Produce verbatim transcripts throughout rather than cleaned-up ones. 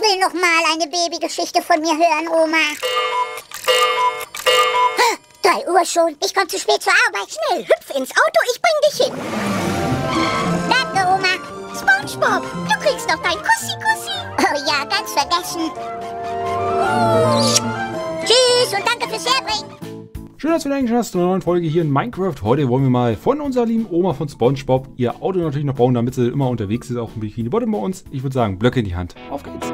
will noch mal eine Babygeschichte von mir hören, Oma. Drei Uhr schon. Ich komme zu spät zur Arbeit. Schnell, hüpf ins Auto, ich bring dich hin. Danke, Oma. SpongeBob, du kriegst noch dein Kussi-Kussi. Oh ja, ganz vergessen. Tschüss und danke fürs Herbringen. Schön, dass du wieder eingeschaltet hast zu einer neuen Folge hier in Minecraft. Heute wollen wir mal von unserer lieben Oma von SpongeBob ihr Auto natürlich noch bauen, damit sie immer unterwegs ist, auch ein Bikini Bottom bei uns. Ich würde sagen, Blöcke in die Hand. Auf geht's.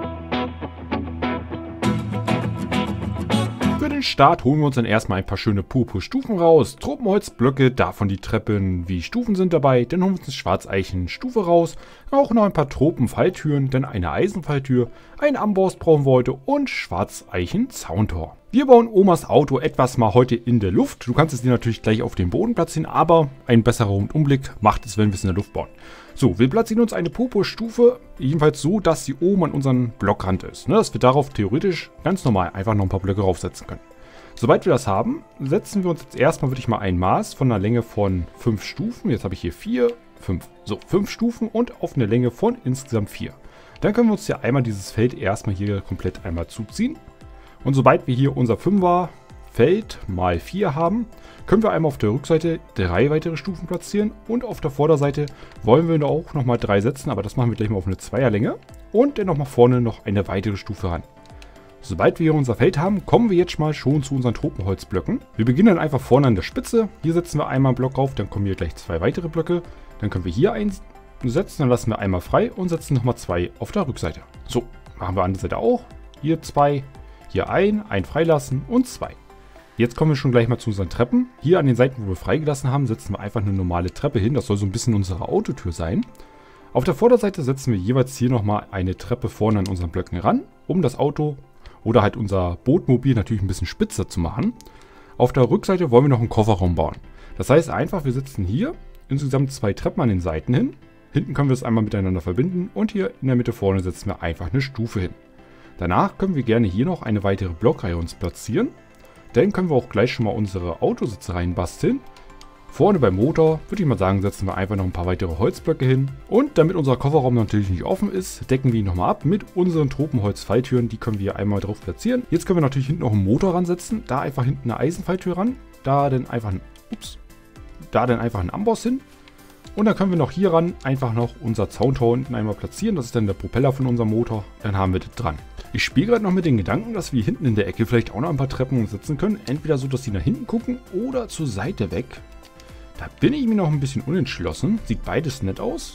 Für den Start holen wir uns dann erstmal ein paar schöne Purpur-Stufen raus. Tropenholzblöcke, davon die Treppen wie Stufen sind dabei. Dann holen wir uns eine Schwarzeichen-Stufe raus. Auch noch ein paar Tropen-Falltüren, dann eine Eisenfalltür, ein Amboss brauchen wir heute und Schwarzeichen-Zauntor. Wir bauen Omas Auto etwas mal heute in der Luft. Du kannst es dir natürlich gleich auf den Boden platzieren, aber ein besserer Rundumblick macht es, wenn wir es in der Luft bauen. So, wir platzieren uns eine Purpurstufe, jedenfalls so, dass sie oben an unserem Blockrand ist. Ne, dass wir darauf theoretisch ganz normal einfach noch ein paar Blöcke raufsetzen können. Sobald wir das haben, setzen wir uns jetzt erstmal, würde ich mal ein Maß von einer Länge von fünf Stufen. Jetzt habe ich hier vier, fünf, so fünf Stufen und auf eine Länge von insgesamt vier. Dann können wir uns hier einmal dieses Feld erstmal hier komplett einmal zuziehen. Und sobald wir hier unser fünfer Feld mal vier haben, können wir einmal auf der Rückseite drei weitere Stufen platzieren. Und auf der Vorderseite wollen wir auch nochmal drei setzen, aber das machen wir gleich mal auf eine Zweierlänge. Und dann nochmal vorne noch eine weitere Stufe ran. Sobald wir hier unser Feld haben, kommen wir jetzt mal schon zu unseren Tropenholzblöcken. Wir beginnen dann einfach vorne an der Spitze. Hier setzen wir einmal einen Block rauf, dann kommen hier gleich zwei weitere Blöcke. Dann können wir hier einen setzen, dann lassen wir einmal frei und setzen nochmal zwei auf der Rückseite. So, machen wir an der Seite auch. Hier zwei. Hier ein, ein freilassen und zwei. Jetzt kommen wir schon gleich mal zu unseren Treppen. Hier an den Seiten, wo wir freigelassen haben, setzen wir einfach eine normale Treppe hin. Das soll so ein bisschen unsere Autotür sein. Auf der Vorderseite setzen wir jeweils hier nochmal eine Treppe vorne an unseren Blöcken ran, um das Auto oder halt unser Bootmobil natürlich ein bisschen spitzer zu machen. Auf der Rückseite wollen wir noch einen Kofferraum bauen. Das heißt einfach, wir setzen hier insgesamt zwei Treppen an den Seiten hin. Hinten können wir es einmal miteinander verbinden und hier in der Mitte vorne setzen wir einfach eine Stufe hin. Danach können wir gerne hier noch eine weitere Blockreihe uns platzieren. Dann können wir auch gleich schon mal unsere Autositze reinbasteln. Vorne beim Motor, würde ich mal sagen, setzen wir einfach noch ein paar weitere Holzblöcke hin. Und damit unser Kofferraum natürlich nicht offen ist, decken wir ihn nochmal ab mit unseren Tropenholz-Falltüren. Die können wir hier einmal drauf platzieren. Jetzt können wir natürlich hinten noch einen Motor ransetzen. Da einfach hinten eine Eisenfalltür ran. Da dann einfach ein, ups, da dann einfach ein Amboss hin. Und dann können wir noch hier ran einfach noch unser Zauntor unten einmal platzieren. Das ist dann der Propeller von unserem Motor. Dann haben wir das dran. Ich spiele gerade noch mit den Gedanken, dass wir hinten in der Ecke vielleicht auch noch ein paar Treppen setzen können. Entweder so, dass die nach hinten gucken oder zur Seite weg. Da bin ich mir noch ein bisschen unentschlossen. Sieht beides nett aus.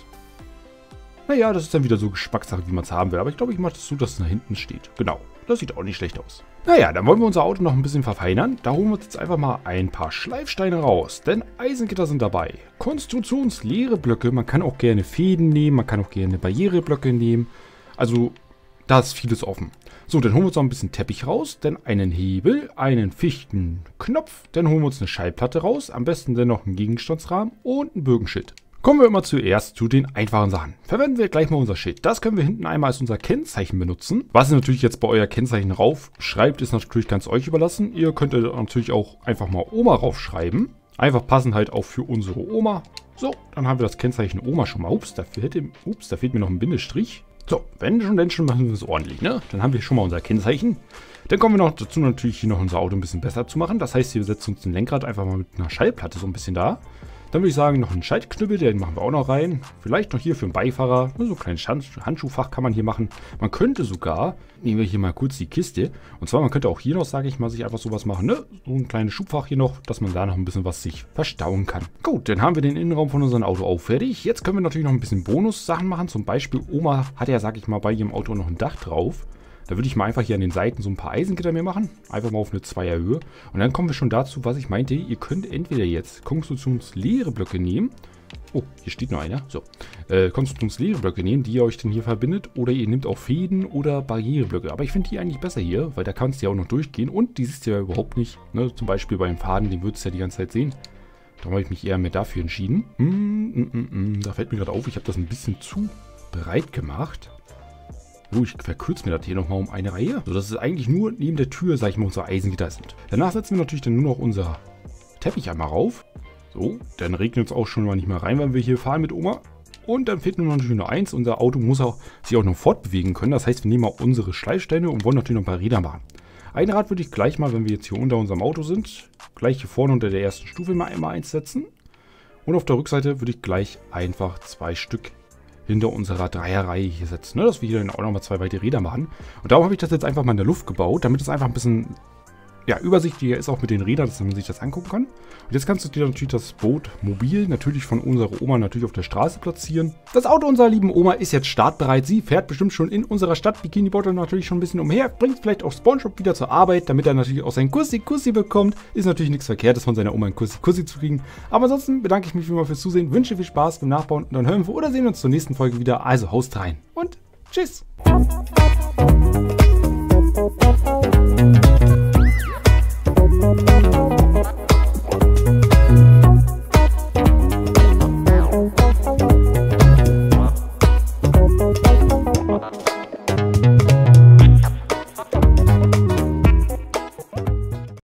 Naja, das ist dann wieder so Geschmackssache, wie man es haben will. Aber ich glaube, ich mache das so, dass es nach hinten steht. Genau, das sieht auch nicht schlecht aus. Naja, dann wollen wir unser Auto noch ein bisschen verfeinern. Da holen wir uns jetzt einfach mal ein paar Schleifsteine raus. Denn Eisengitter sind dabei. Konstruktionsleere Blöcke. Man kann auch gerne Fäden nehmen. Man kann auch gerne Barriereblöcke nehmen. Also da ist vieles offen. So, dann holen wir uns noch ein bisschen Teppich raus, dann einen Hebel, einen Fichtenknopf, dann holen wir uns eine Schallplatte raus, am besten dann noch einen Gegenstandsrahmen und ein Bögenschild. Kommen wir immer zuerst zu den einfachen Sachen. Verwenden wir gleich mal unser Schild. Das können wir hinten einmal als unser Kennzeichen benutzen. Was ihr natürlich jetzt bei euer Kennzeichen raufschreibt, ist natürlich ganz euch überlassen. Ihr könnt natürlich auch einfach mal Oma raufschreiben. Einfach passend halt auch für unsere Oma. So, dann haben wir das Kennzeichen Oma schon mal. Ups, da fehlt, ups, da fehlt mir noch ein Bindestrich. So, wenn schon, dann schon machen wir es ordentlich, ne? Dann haben wir schon mal unser Kennzeichen. Dann kommen wir noch dazu, natürlich hier noch unser Auto ein bisschen besser zu machen. Das heißt, wir setzen uns den Lenkrad einfach mal mit einer Schallplatte so ein bisschen da. Dann würde ich sagen, noch einen Schaltknüppel, den machen wir auch noch rein. Vielleicht noch hier für einen Beifahrer. So ein kleines Handschuhfach kann man hier machen. Man könnte sogar, nehmen wir hier mal kurz die Kiste. Und zwar, man könnte auch hier noch, sage ich mal, sich einfach sowas machen, ne? So ein kleines Schubfach hier noch, dass man da noch ein bisschen was sich verstauen kann. Gut, dann haben wir den Innenraum von unserem Auto auch fertig. Jetzt können wir natürlich noch ein bisschen Bonus-Sachen machen. Zum Beispiel, Oma hat ja, sage ich mal, bei ihrem Auto noch ein Dach drauf. Da würde ich mal einfach hier an den Seiten so ein paar Eisengitter mehr machen. Einfach mal auf eine Zweierhöhe. Und dann kommen wir schon dazu, was ich meinte. Ihr könnt entweder jetzt konstruktionsleere Blöcke nehmen. Oh, hier steht noch einer. So. Äh, konstruktionsleere Blöcke nehmen, die ihr euch dann hier verbindet. Oder ihr nehmt auch Fäden oder Barriereblöcke. Aber ich finde die eigentlich besser hier, weil da kannst du ja auch noch durchgehen. Und die siehst du ja überhaupt nicht. Ne? Zum Beispiel beim Faden, den würdest du ja die ganze Zeit sehen. Darum habe ich mich eher mehr dafür entschieden. Mm, mm, mm, mm. Da fällt mir gerade auf, ich habe das ein bisschen zu breit gemacht. So, ich verkürze mir das hier nochmal um eine Reihe. So, dass es eigentlich nur neben der Tür, sag ich mal, unsere Eisengitter sind. Danach setzen wir natürlich dann nur noch unser Teppich einmal rauf. So, dann regnet es auch schon mal nicht mehr rein, wenn wir hier fahren mit Oma. Und dann fehlt nur noch natürlich nur eins. Unser Auto muss auch, sich auch noch fortbewegen können. Das heißt, wir nehmen auch unsere Schleifsteine und wollen natürlich noch ein paar Räder machen. Ein Rad würde ich gleich mal, wenn wir jetzt hier unter unserem Auto sind, gleich hier vorne unter der ersten Stufe mal einmal eins setzen. Und auf der Rückseite würde ich gleich einfach zwei Stück hinter unserer Dreierreihe hier setzen, ne? Dass wir hier dann auch nochmal zwei weitere Räder machen. Und darum habe ich das jetzt einfach mal in der Luft gebaut, damit es einfach ein bisschen, ja, übersichtlicher ist auch mit den Rädern, dass man sich das angucken kann. Und jetzt kannst du dir natürlich das Boot mobil natürlich von unserer Oma natürlich auf der Straße platzieren. Das Auto unserer lieben Oma ist jetzt startbereit. Sie fährt bestimmt schon in unserer Stadt Bikini Bottom natürlich schon ein bisschen umher. Bringt vielleicht auch SpongeBob wieder zur Arbeit, damit er natürlich auch seinen Kussi-Kussi bekommt. Ist natürlich nichts Verkehrtes, von seiner Oma einen Kussi-Kussi zu kriegen. Aber ansonsten bedanke ich mich wie immer fürs Zusehen, wünsche viel Spaß beim Nachbauen und dann hören wir oder sehen uns zur nächsten Folge wieder. Also haust rein und tschüss!